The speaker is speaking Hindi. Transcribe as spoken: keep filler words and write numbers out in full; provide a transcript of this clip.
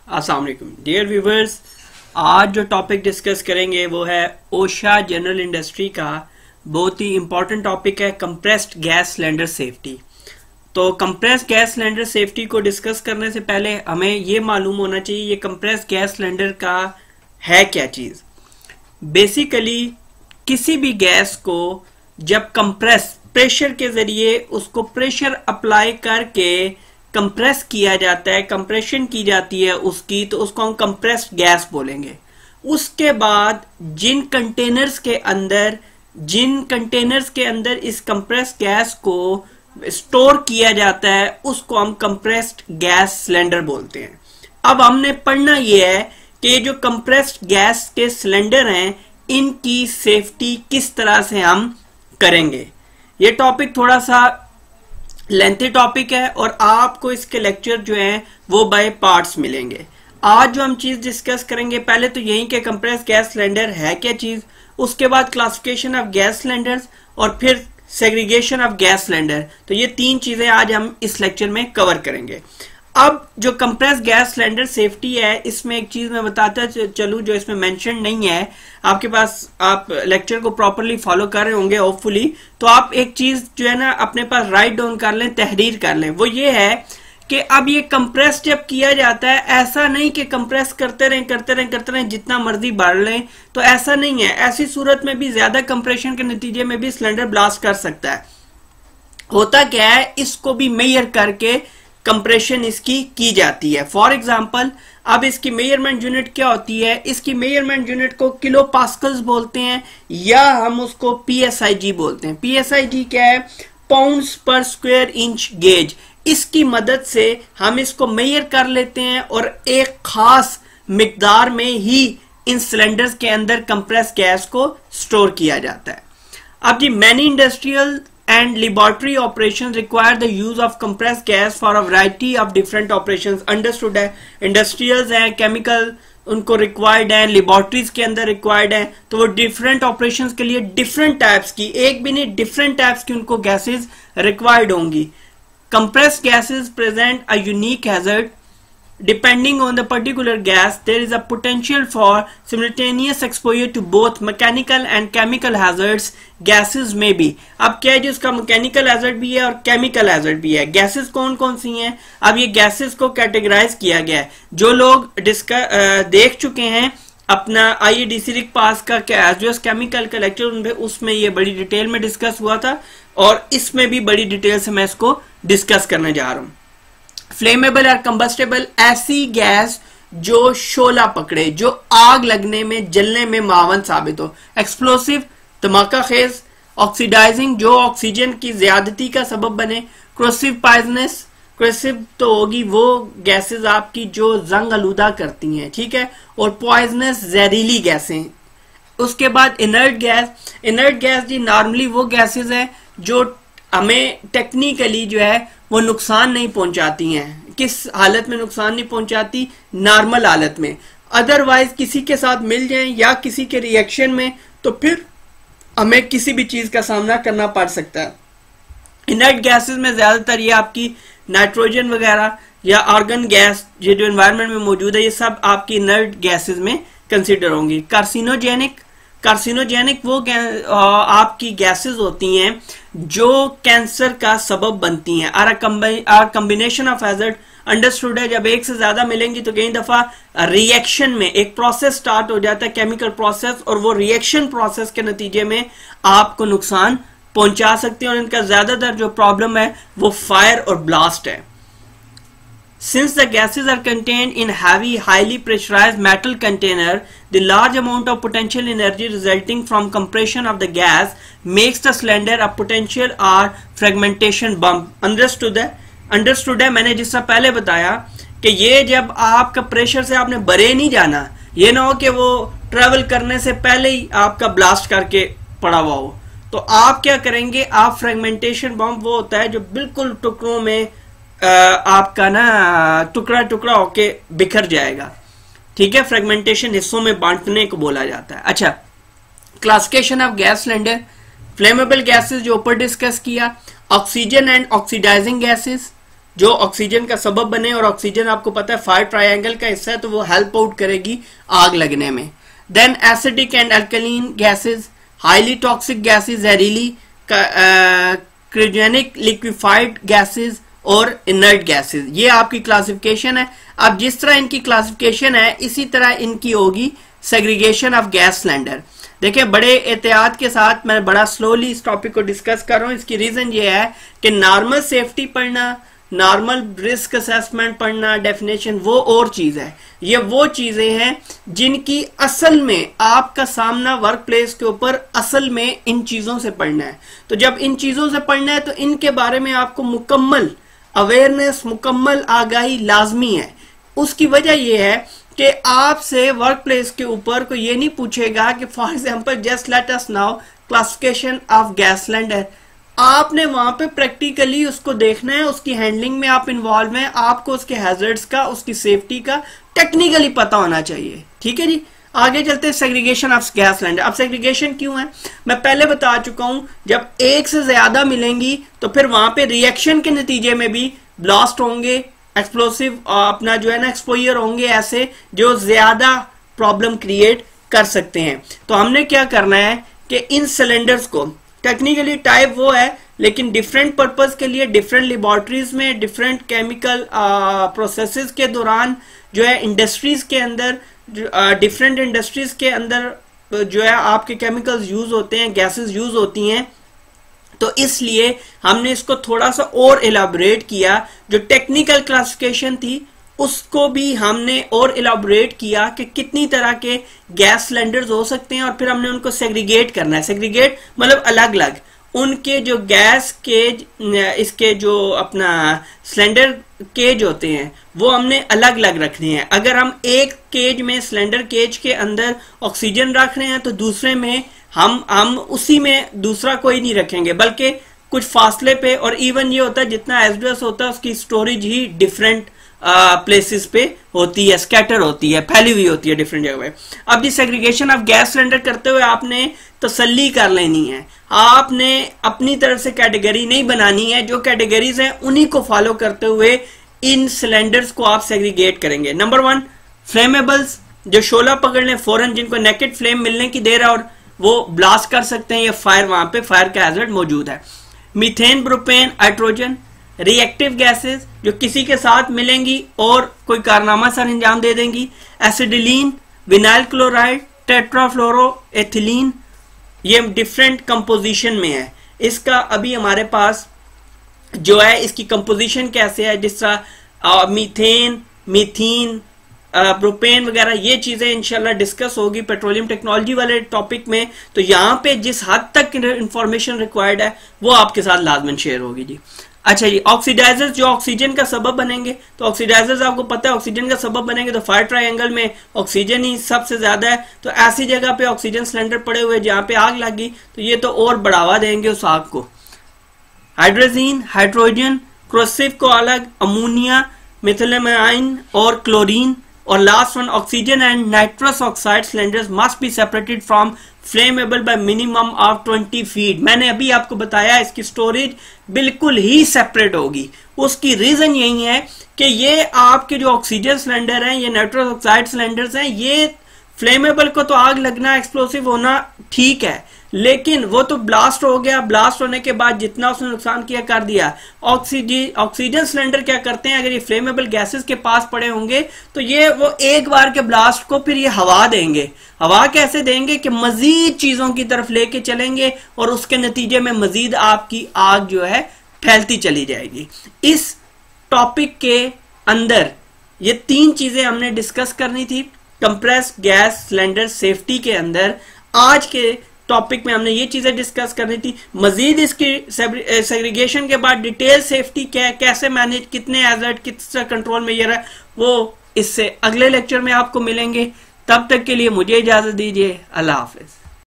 अस्सलाम वालेकुम डियर व्यूवर्स, आज जो टॉपिक डिस्कस करेंगे वो है ओशा जनरल इंडस्ट्री का बहुत ही इंपॉर्टेंट टॉपिक है कंप्रेस्ड गैस सिलेंडर सेफ्टी। तो कंप्रेस्ड गैस सिलेंडर सेफ्टी को डिस्कस करने से पहले हमें ये मालूम होना चाहिए ये कंप्रेस्ड गैस सिलेंडर का है क्या चीज। बेसिकली किसी भी गैस को जब कंप्रेस प्रेशर के जरिए उसको प्रेशर अप्लाई करके कंप्रेस किया जाता है, कंप्रेशन की जाती है उसकी, तो उसको हम कंप्रेस्ड गैस बोलेंगे। उसके बाद जिन कंटेनर्स के अंदर जिन कंटेनर्स के अंदर इस कंप्रेस्ड गैस को स्टोर किया जाता है उसको हम कंप्रेस्ड गैस सिलेंडर बोलते हैं। अब हमने पढ़ना यह है कि ये जो कंप्रेस्ड गैस के सिलेंडर हैं इनकी सेफ्टी किस तरह से हम करेंगे। ये टॉपिक थोड़ा सा लेंथी टॉपिक है और आपको इसके लेक्चर जो हैं वो बाय पार्ट्स मिलेंगे। आज जो हम चीज डिस्कस करेंगे पहले तो यही कि कंप्रेस्ड गैस सिलेंडर है क्या चीज, उसके बाद क्लासिफिकेशन ऑफ गैस सिलेंडर्स और फिर सेग्रीगेशन ऑफ गैस सिलेंडर। तो ये तीन चीजें आज हम इस लेक्चर में कवर करेंगे। अब जो कंप्रेस्ड गैस सिलेंडर सेफ्टी है इसमें एक चीज मैं बताता चलूं जो इसमें मेंशन नहीं है, आपके पास आप लेक्चर को प्रॉपरली फॉलो कर रहे होंगे होपफुली, तो आप एक चीज जो है ना अपने पास राइट डाउन कर लें, तहरीर कर लें। वो ये है कि अब ये कंप्रेस जब किया जाता है ऐसा नहीं कि कंप्रेस करते रहें करते रहें करते रहें जितना मर्जी बढ़ लें, तो ऐसा नहीं है। ऐसी सूरत में भी ज्यादा कंप्रेशन के नतीजे में भी सिलेंडर ब्लास्ट कर सकता है। होता क्या है, इसको भी मेजर करके कंप्रेशन इसकी की जाती है। फॉर एग्जाम्पल अब इसकी मेजरमेंट यूनिट क्या होती है, इसकी मेजरमेंट यूनिट को किलो पास्कल्स बोलते हैं या हम उसको पीएसआईजी बोलते हैं। पीएसआईजी क्या है, पाउंड्स पर स्क्वायर इंच गेज। इसकी मदद से हम इसको मेजर कर लेते हैं और एक खास मिकदार में ही इन सिलेंडर्स के अंदर कंप्रेस गैस को स्टोर किया जाता है। अब जी many industrial and laboratory operations require the use of compressed gas for a variety of different operations। understood है, industrials हैं, chemical उनको required है, laboratories के अंदर required है, तो वो different operations के लिए different types की, एक भी नहीं different types की उनको gases required होंगी। compressed gases present a unique hazard depending on the particular gas. There is a potential for simultaneous exposure to both mechanical and chemical hazards gases may be। अब क्या है जी, उसका मैकेनिकल हैजर्ड भी है और केमिकल हैजर्ड भी है। गैसेस कौन कौन सी हैं, अब ये गैसेस को कैटेगराइज किया गया है। जो लोग डिस्कस देख चुके हैं अपना आई डी सी पास का एसडीएस केमिकल का लेक्चर, उसमें ये बड़ी डिटेल में डिस्कस हुआ था और इसमें भी बड़ी डिटेल से मैं इसको डिस्कस करने जा रहा हूँ। फ्लेमेबल और कंबस्टेबल ऐसी गैस जो शोला पकड़े, जो आग लगने में जलने में मावन साबित हो। एक्सप्लोसिव धमाका खेज। ऑक्सीडाइजिंग जो ऑक्सीजन की ज्यादती का सबब बने। क्रोसिव पॉइजनस, क्रोसिव तो होगी वो गैसेस आपकी जो जंग आलूदा करती हैं, ठीक है, और पॉइजनस जहरीली गैसें। उसके बाद इनर्ट गैस। इनर्ट गैस जी नॉर्मली वो गैसेस हैं जो हमें टेक्निकली जो है वो नुकसान नहीं पहुंचाती हैं। किस हालत में नुकसान नहीं पहुंचाती, नॉर्मल हालत में। अदरवाइज किसी के साथ मिल जाएं या किसी के रिएक्शन में तो फिर हमें किसी भी चीज का सामना करना पड़ सकता है। इनर्ट गैसेस में ज्यादातर ये आपकी नाइट्रोजन वगैरह या ऑर्गन गैस ये जो एनवायरमेंट में मौजूद है ये सब आपकी इनर्ट गैसेस में कंसिडर होंगी। कार्सिनोजेनिक। कार्सिनोजेनिक वो आपकी गैसेस होती हैं जो कैंसर का सबब बनती हैं। Or combination of hazard. Understood है, जब एक से ज्यादा मिलेंगी तो कई दफा रिएक्शन में एक प्रोसेस स्टार्ट हो जाता है, केमिकल प्रोसेस, और वो रिएक्शन प्रोसेस के नतीजे में आपको नुकसान पहुंचा सकती है और इनका ज्यादातर जो प्रॉब्लम है वो फायर और ब्लास्ट है। Since the gases are contained in heavy, highly pressurized metal container, the large amount of potential energy resulting from compression of the gas makes the cylinder a potential or fragmentation bomb। Understood है? Understood है, मैंने जिससे पहले बताया कि ये जब आपका प्रेशर से आपने भरे नहीं जाना, ये ना हो कि वो ट्रेवल करने से पहले ही आपका ब्लास्ट करके पड़ा हुआ हो, तो आप क्या करेंगे, आप फ्रेगमेंटेशन बॉम्ब वो होता है जो बिल्कुल टुकड़ों में आपका ना टुकड़ा टुकड़ा होके बिखर जाएगा, ठीक है। फ्रेगमेंटेशन हिस्सों में बांटने को बोला जाता है। अच्छा, classification of gas cylinder. Flammable gases जो ऊपर डिस्कस किया, ऑक्सीजन एंड ऑक्सीडाइजिंग गैसेस, जो ऑक्सीजन का सबब बने, और ऑक्सीजन आपको पता है फायर ट्रायंगल का हिस्सा है, तो वो हेल्प आउट करेगी आग लगने में। Then acidic and alkaline gases, highly toxic gases, जहरीली, क्रायोजेनिक लिक्विफाइड गैसेज और इनर्ट गैसेज, ये आपकी क्लासिफिकेशन है। अब जिस तरह इनकी क्लासिफिकेशन है इसी तरह इनकी होगी सेग्रीगेशन ऑफ गैस सिलेंडर। देखिए बड़े एहतियात के साथ मैं बड़ा स्लोली इस टॉपिक को डिस्कस कर रहा हूं। इसकी रीजन ये है कि नॉर्मल सेफ्टी पढ़ना, नॉर्मल रिस्क असेसमेंट पढ़ना, डेफिनेशन वो और चीज है, ये वो चीजें हैं जिनकी असल में आपका सामना वर्क प्लेस के ऊपर असल में इन चीजों से पढ़ना है। तो जब इन चीजों से पढ़ना है तो इनके बारे में आपको मुकम्मल अवेयरनेस, मुकम्मल आगाही लाजमी है। उसकी वजह यह है कि आपसे वर्क प्लेस के ऊपर कोई ये नहीं पूछेगा कि for example just let us now classification of gas cylinder, आपने वहां पे प्रैक्टिकली उसको देखना है, उसकी हैंडलिंग में आप इन्वॉल्व हैं, आपको उसके हैजर्ड्स का, उसकी सेफ्टी का टेक्निकली पता होना चाहिए। ठीक है जी, आगे चलते हैं सेग्रीगेशन ऑफ गैस सिलेंडर। अब सेग्रीगेशन क्यों है मैं पहले बता चुका हूं, जब एक से ज्यादा मिलेंगी तो फिर वहां पे रिएक्शन के नतीजे में भी ब्लास्ट होंगे, एक्सप्लोसिव अपना जो है ना एक्सपोजर होंगे ऐसे जो ज्यादा प्रॉब्लम क्रिएट कर सकते हैं। तो हमने क्या करना है कि इन सिलेंडर्स को टेक्निकली टाइप वो है, लेकिन डिफरेंट पर्पस के लिए डिफरेंट लेबोरेटरीज में डिफरेंट केमिकल प्रोसेसेस के दौरान जो है इंडस्ट्रीज के अंदर डिफरेंट इंडस्ट्रीज के अंदर जो है आपके केमिकल्स यूज होते हैं, गैसेस यूज होती हैं। तो इसलिए हमने इसको थोड़ा सा और इलाबोरेट किया, जो टेक्निकल क्लासिफिकेशन थी उसको भी हमने और इलाबोरेट किया कि कितनी तरह के गैस सिलेंडर्स हो सकते हैं, और फिर हमने उनको सेग्रीगेट करना है। सेग्रीगेट मतलब अलग अलग उनके जो गैस केज, इसके जो अपना सिलेंडर केज होते हैं वो हमने अलग अलग रखने हैं। अगर हम एक केज में सिलेंडर केज के अंदर ऑक्सीजन रख रहे हैं तो दूसरे में हम हम उसी में दूसरा कोई नहीं रखेंगे, बल्कि कुछ फासले पे, और इवन ये होता है जितना एसडीएस होता है उसकी स्टोरेज ही डिफरेंट प्लेसेस पे होती है, स्कैटर होती है, फैली हुई होती है डिफरेंट जगह पे। अब जी सेग्रीगेशन ऑफ गैस सिलेंडर करते हुए आपने तसल्ली कर लेनी है, आपने अपनी तरफ से कैटेगरी नहीं बनानी है, जो कैटेगरीज हैं उन्हीं को फॉलो करते हुए इन सिलेंडर्स को आप सेग्रीगेट करेंगे। नंबर वन, फ्लेमेबल्स, जो शोला पकड़ लें फौरन, जिनको नेकेड फ्लेम मिलने की देर है और वो ब्लास्ट कर सकते हैं, या फायर वहां पे फायर का हैजर्ड मौजूद है। Methane, propane, hydrogen, reactive gases जो किसी के साथ मिलेंगी और कोई कारनामा सर अंजाम दे देंगी। Acetylene, vinyl chloride, tetrafluoro ethylene, ये डिफरेंट कंपोजिशन में है। इसका अभी हमारे पास जो है इसकी कंपोजिशन कैसे है, जिस तरह मीथेन, मीथीन, प्रोपेन वगैरह, ये चीजें इंशाल्लाह डिस्कस होगी पेट्रोलियम टेक्नोलॉजी वाले टॉपिक में। तो यहाँ पे जिस हद तक इंफॉर्मेशन रिक्वायर्ड है वो आपके साथ लाजमन शेयर होगी जी। अच्छा जी, ऑक्सीडाइजर्स जो ऑक्सीजन का सबब बनेंगे, तो ऑक्सीडाइजर्स आपको पता है ऑक्सीजन का सबब बनेंगे, तो फायर ट्रायंगल में ऑक्सीजन ही सबसे ज्यादा है। तो ऐसी जगह पे ऑक्सीजन सिलेंडर पड़े हुए जहां पे आग लगी तो ये तो और बढ़ावा देंगे उस आग को। हाइड्रोजीन, हाइड्रोजन, क्रोसिव को अलग, अमोनिया, मिथिलेमाइन और क्लोरीन, और last one oxygen and nitrous oxide cylinders must be separated from flammable by minimum of twenty feet. मैंने अभी आपको बताया इसकी स्टोरेज बिल्कुल ही सेपरेट होगी। उसकी रीजन यही है कि ये आपके जो ऑक्सीजन सिलेंडर हैं, ये नाइट्रस ऑक्साइड सिलेंडर्स हैं, ये फ्लेमेबल को तो आग लगना, एक्सप्लोसिव होना ठीक है, लेकिन वो तो ब्लास्ट हो गया, ब्लास्ट होने के बाद जितना उसने नुकसान किया कर दिया। ऑक्सीजन ऑक्सीजन सिलेंडर क्या करते हैं, अगर ये फ्लेमेबल गैसेस के पास पड़े होंगे तो ये वो एक बार के ब्लास्ट को फिर ये हवा देंगे। हवा कैसे देंगे कि मजीद चीजों की तरफ लेके चलेंगे और उसके नतीजे में मजीद आपकी आग जो है फैलती चली जाएगी। इस टॉपिक के अंदर ये तीन चीजें हमने डिस्कस करनी थी कंप्रेस्ड गैस सिलेंडर सेफ्टी के अंदर। आज के टॉपिक में हमने ये चीजें डिस्कस करनी थी। मजीद इसकी सेग्रीगेशन के बाद डिटेल सेफ्टी क्या है, कैसे मैनेज, कितने हैजर्ड, किस कंट्रोल में ये रहा, वो इससे अगले लेक्चर में आपको मिलेंगे। तब तक के लिए मुझे इजाजत दीजिए। अल्लाह हाफिज।